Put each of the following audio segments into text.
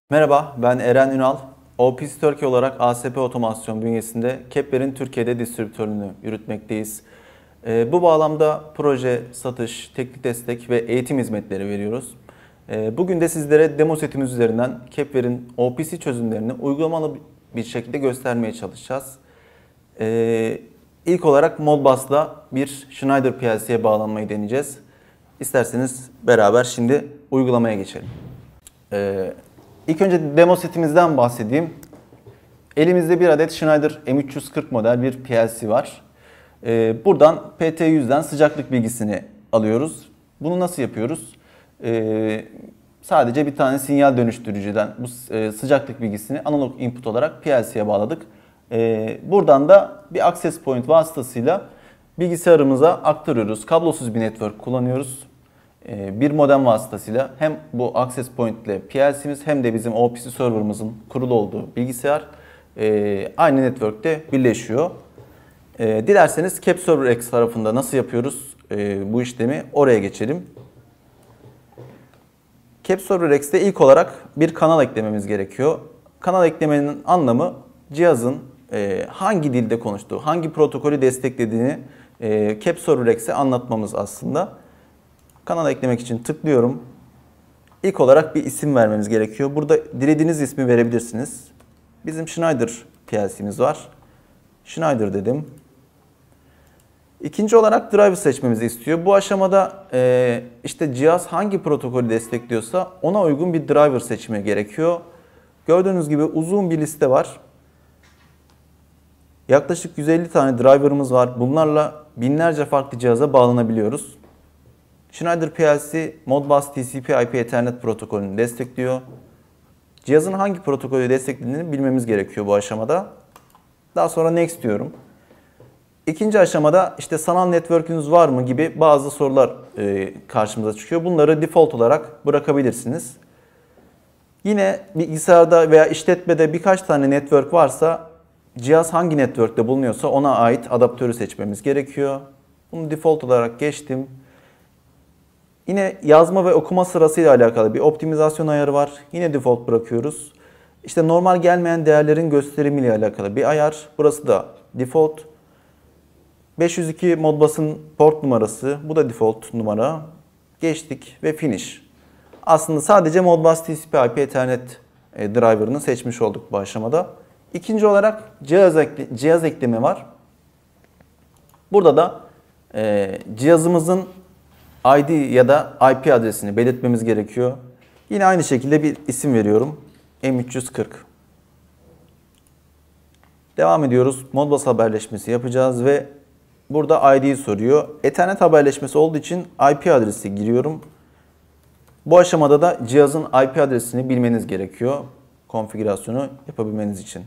Merhaba, ben Eren Ünal. OPC Türkiye olarak ASP Otomasyon bünyesinde Kepler'in Türkiye'de distribütörlüğünü yürütmekteyiz. Bu bağlamda proje, satış, teknik destek ve eğitim hizmetleri veriyoruz. Bugün de sizlere demo setimiz üzerinden Kepler'in OPC çözümlerini uygulamalı bir şekilde göstermeye çalışacağız. İlk olarak Modbus'la bir Schneider PLC'ye bağlanmayı deneyeceğiz. İsterseniz beraber şimdi uygulamaya geçelim. İlk önce demo setimizden bahsedeyim. Elimizde bir adet Schneider M340 model bir PLC var. Buradan PT100'den sıcaklık bilgisini alıyoruz. Bunu nasıl yapıyoruz? Sadece bir tane sinyal dönüştürücüden bu sıcaklık bilgisini analog input olarak PLC'ye bağladık. Buradan da bir access point vasıtasıyla bilgisayarımıza aktarıyoruz. Kablosuz bir network kullanıyoruz. Bir modem vasıtasıyla hem bu access point ile PLC'miz hem de bizim OPC server'ımızın kurulu olduğu bilgisayar aynı network'te birleşiyor. Dilerseniz CapServerX tarafında nasıl yapıyoruz bu işlemi, oraya geçelim. CapServerX'te ilk olarak bir kanal eklememiz gerekiyor. Kanal eklemenin anlamı cihazın hangi dilde konuştuğu, hangi protokolü desteklediğini CapServerX'e anlatmamız aslında. Kanal eklemek için tıklıyorum. İlk olarak bir isim vermemiz gerekiyor. Burada dilediğiniz ismi verebilirsiniz. Bizim Schneider PLC'miz var. Schneider dedim. İkinci olarak driver seçmemizi istiyor. Bu aşamada işte cihaz hangi protokolü destekliyorsa ona uygun bir driver seçimi gerekiyor. Gördüğünüz gibi uzun bir liste var. Yaklaşık 150 tane driver'ımız var. Bunlarla binlerce farklı cihaza bağlanabiliyoruz. Schneider PLC Modbus TCP/IP Ethernet protokolünü destekliyor. Cihazın hangi protokolü desteklediğini bilmemiz gerekiyor bu aşamada. Daha sonra next diyorum. İkinci aşamada işte sanal network'ünüz var mı gibi bazı sorular karşımıza çıkıyor. Bunları default olarak bırakabilirsiniz. Yine bilgisayarda veya işletmede birkaç tane network varsa cihaz hangi network'te bulunuyorsa ona ait adaptörü seçmemiz gerekiyor. Bunu default olarak geçtim. Yine yazma ve okuma sırasıyla alakalı bir optimizasyon ayarı var. Yine default bırakıyoruz. İşte normal gelmeyen değerlerin gösterimiyle alakalı bir ayar. Burası da default. 502 Modbus'un port numarası. Bu da default numara. Geçtik ve finish. Aslında sadece Modbus TCP/IP Ethernet driver'ını seçmiş olduk bu aşamada. İkinci olarak cihaz ekleme var. Burada da cihazımızın ID ya da IP adresini belirtmemiz gerekiyor. Yine aynı şekilde bir isim veriyorum. M340. Devam ediyoruz. Modbus haberleşmesi yapacağız ve burada ID'yi soruyor. Ethernet haberleşmesi olduğu için IP adresi giriyorum. Bu aşamada da cihazın IP adresini bilmeniz gerekiyor. Konfigürasyonu yapabilmeniz için.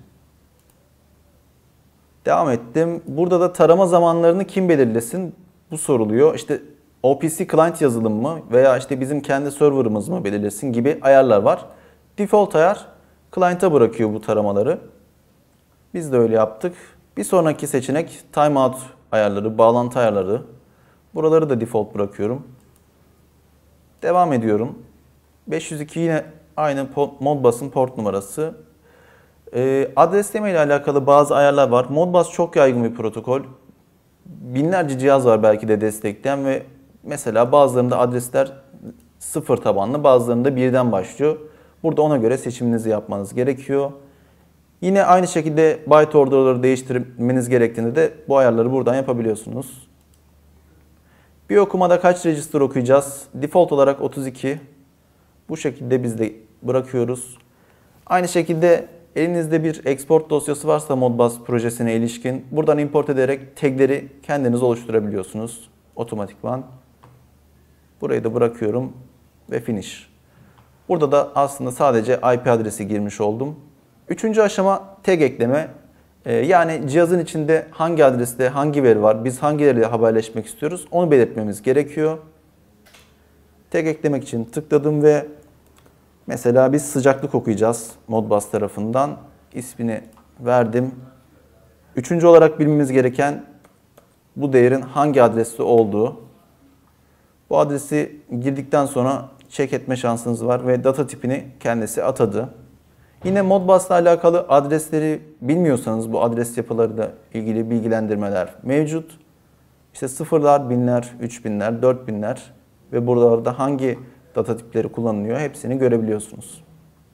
Devam ettim. Burada da tarama zamanlarını kim belirlesin? Bu soruluyor. İşte OPC client yazılım mı veya işte bizim kendi server'ımız mı belirlesin gibi ayarlar var. Default ayar client'a bırakıyor bu taramaları. Biz de öyle yaptık. Bir sonraki seçenek timeout ayarları, bağlantı ayarları. Buraları da default bırakıyorum. Devam ediyorum. 502 yine aynı Modbus'un port numarası. Adresleme ile alakalı bazı ayarlar var. Modbus çok yaygın bir protokol. Binlerce cihaz var belki de destekleyen ve mesela bazılarında adresler 0 tabanlı, bazılarında 1'den başlıyor. Burada ona göre seçiminizi yapmanız gerekiyor. Yine aynı şekilde byte order'ları değiştirmeniz gerektiğinde de bu ayarları buradan yapabiliyorsunuz. Bir okumada kaç register okuyacağız? Default olarak 32. Bu şekilde biz de bırakıyoruz. Aynı şekilde elinizde bir export dosyası varsa Modbus projesine ilişkin buradan import ederek tagleri kendiniz oluşturabiliyorsunuz otomatikman. Burayı da bırakıyorum ve finish. Burada da aslında sadece IP adresi girmiş oldum. Üçüncü aşama tag ekleme. Yani cihazın içinde hangi adreste hangi veri var, biz hangileriyle haberleşmek istiyoruz onu belirtmemiz gerekiyor. Tag eklemek için tıkladım ve mesela biz sıcaklık okuyacağız Modbus tarafından. İsmini verdim. Üçüncü olarak bilmemiz gereken bu değerin hangi adreste olduğu. Bu adresi girdikten sonra check etme şansınız var ve data tipini kendisi atadı. Yine Modbus'la alakalı adresleri bilmiyorsanız bu adres yapılarıyla ilgili bilgilendirmeler mevcut. İşte sıfırlar, binler, 3000'ler, 4000'ler ve buralarda hangi data tipleri kullanılıyor hepsini görebiliyorsunuz.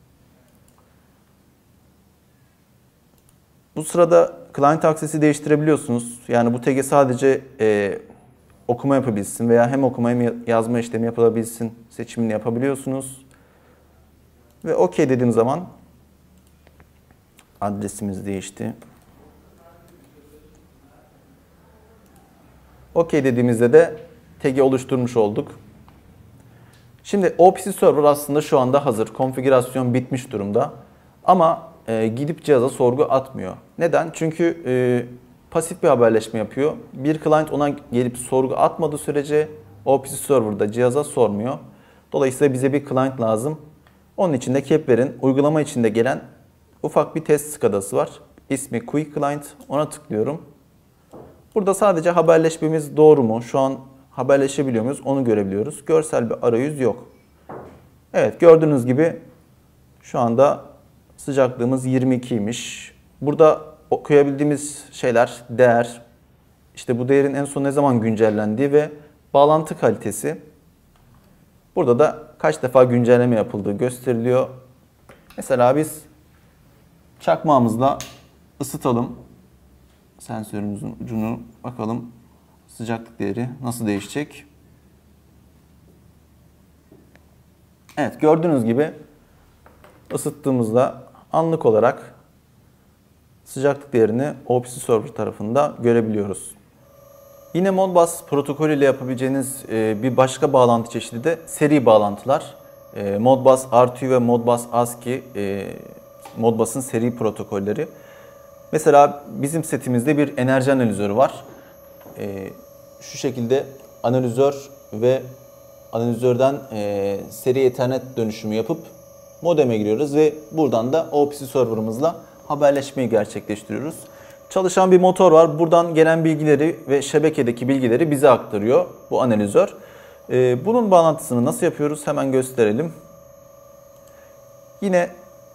Bu sırada client access'i değiştirebiliyorsunuz. Yani bu tag'e sadece okuma yapabilsin veya hem okuma hem yazma işlemi yapılabilsin seçimini yapabiliyorsunuz. Ve OK dediğim zaman adresimiz değişti. OK dediğimizde de tag'i oluşturmuş olduk. Şimdi OPC Server aslında şu anda hazır. Konfigürasyon bitmiş durumda. Ama gidip cihaza sorgu atmıyor. Neden? Çünkü pasif bir haberleşme yapıyor. Bir client ona gelip sorgu atmadığı sürece OPC Server'da cihaza sormuyor. Dolayısıyla bize bir client lazım. Onun için de Kepler'in uygulama içinde gelen ufak bir test skadası var. İsmi Quick Client. Ona tıklıyorum. Burada sadece haberleşmemiz doğru mu? Şu an haberleşebiliyor muyuz? Onu görebiliyoruz. Görsel bir arayüz yok. Evet, gördüğünüz gibi şu anda sıcaklığımız 22'ymiş. Burada okuyabildiğimiz şeyler değer. İşte bu değerin en son ne zaman güncellendiği ve bağlantı kalitesi. Burada da kaç defa güncelleme yapıldığı gösteriliyor. Mesela biz çakmağımızla ısıtalım. Sensörümüzün ucunu bakalım sıcaklık değeri nasıl değişecek. Evet, gördüğünüz gibi ısıttığımızda anlık olarak sıcaklık değerini OPC Server tarafında görebiliyoruz. Yine Modbus protokolü ile yapabileceğiniz bir başka bağlantı çeşidi de seri bağlantılar. Modbus RTU ve Modbus ASCII Modbus'ın seri protokolleri. Mesela bizim setimizde bir enerji analizörü var. Şu şekilde analizör ve analizörden seri Ethernet dönüşümü yapıp modeme giriyoruz ve buradan da OPC server'ımızla haberleşmeyi gerçekleştiriyoruz. Çalışan bir motor var. Buradan gelen bilgileri ve şebekedeki bilgileri bize aktarıyor bu analizör. Bunun bağlantısını nasıl yapıyoruz? Hemen gösterelim. Yine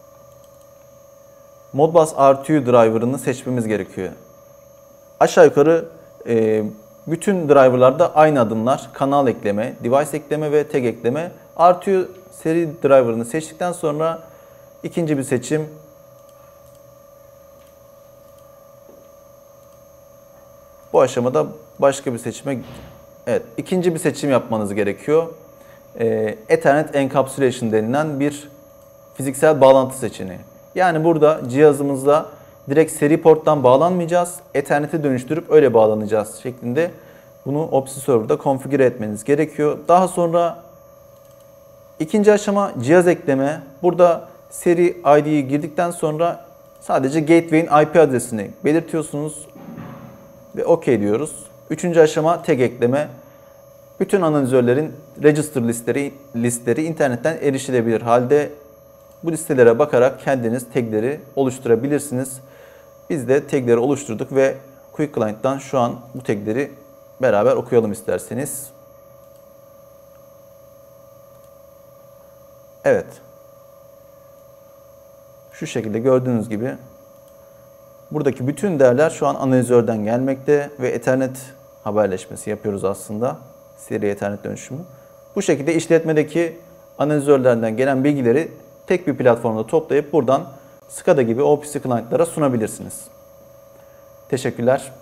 Modbus RTU driver'ını seçmemiz gerekiyor. Aşağı yukarı bütün driver'larda aynı adımlar. Kanal ekleme, device ekleme ve tag ekleme. RTU seri driver'ını seçtikten sonra ikinci bir seçim. Bu aşamada başka bir seçime, evet, ikinci bir seçim yapmanız gerekiyor. Ethernet Encapsulation denilen bir fiziksel bağlantı seçeneği. Yani burada cihazımızda direkt seri porttan bağlanmayacağız. Ethernet'e dönüştürüp öyle bağlanacağız şeklinde bunu OPC Server'da konfigüre etmeniz gerekiyor. Daha sonra ikinci aşama cihaz ekleme. Burada seri ID'yi girdikten sonra sadece gateway'in IP adresini belirtiyorsunuz ve OK diyoruz. Üçüncü aşama tag ekleme. Bütün analizörlerin register listleri internetten erişilebilir halde. Bu listelere bakarak kendiniz tagleri oluşturabilirsiniz. Biz de tagleri oluşturduk ve Quick Client'tan şu an bu tagleri beraber okuyalım isterseniz. Evet. Şu şekilde gördüğünüz gibi buradaki bütün değerler şu an analizörden gelmekte ve Ethernet haberleşmesi yapıyoruz aslında. Seri Ethernet dönüşümü. Bu şekilde işletmedeki analizörlerden gelen bilgileri tek bir platformda toplayıp buradan SCADA gibi OPC client'lara sunabilirsiniz. Teşekkürler.